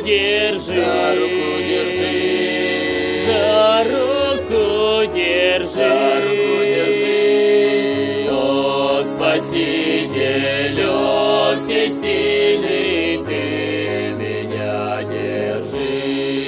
держи, за руку держи, за руку держи, за руку держи. О, Спасителю всесильный, Ты меня держи.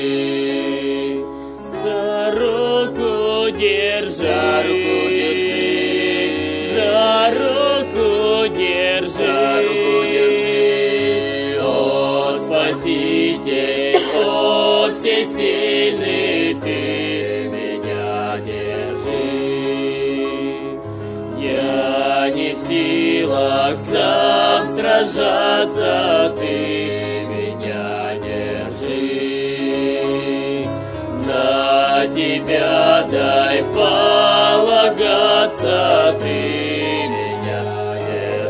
за руку держи, За руку держи, за руку держи, за руку держи. О, Спаситель, о, всесильный, Ты меня держи. Я не в силах сам сражаться, Ты меня держи. На Тебя дай полагаться, Ты меня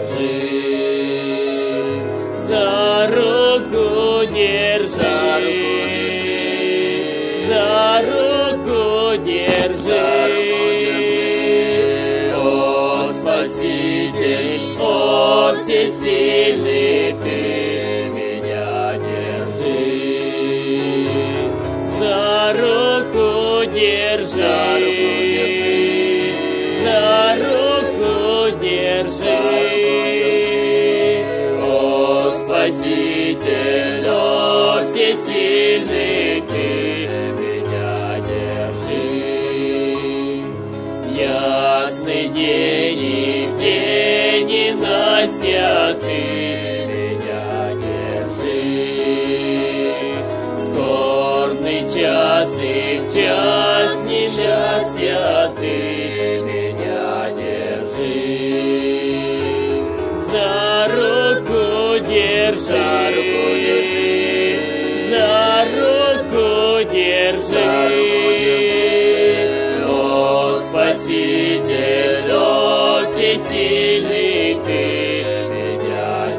держи. за руку держи, за руку держи, О, Спаситель, о, всесильный, Ты меня держи. за руку держи, за руку держи, О, Спаситель, о, всесильный, Ты меня держи. Ясный день и в день ненастья, Ты меня держи. Скорбный час и в час несчастья, Ты меня держи. за руку держи, за руку держи, О, Спаситель, о, всесильный, Ты меня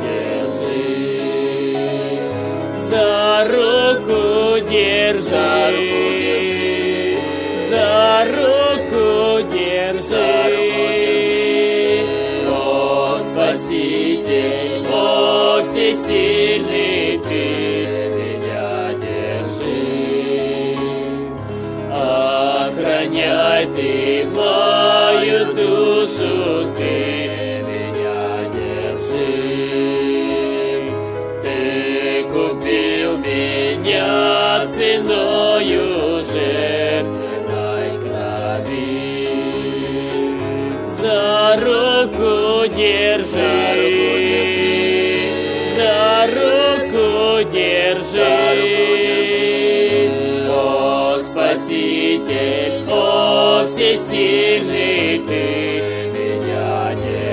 держи. за руку держи, за руку держи, О, Спаситель, о, всесильный, Ты меня держи. Охраняй Ты мою душу, Ты меня держи. Ты купил меня ценою жертвенной крови. за руку держи, за руку держи, О, Спаситель, о, всесильный, Ты меня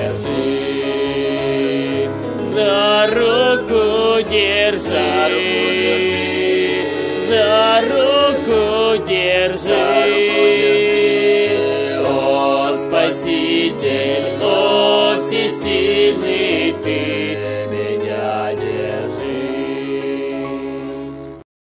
держи. за руку держи, за руку держи,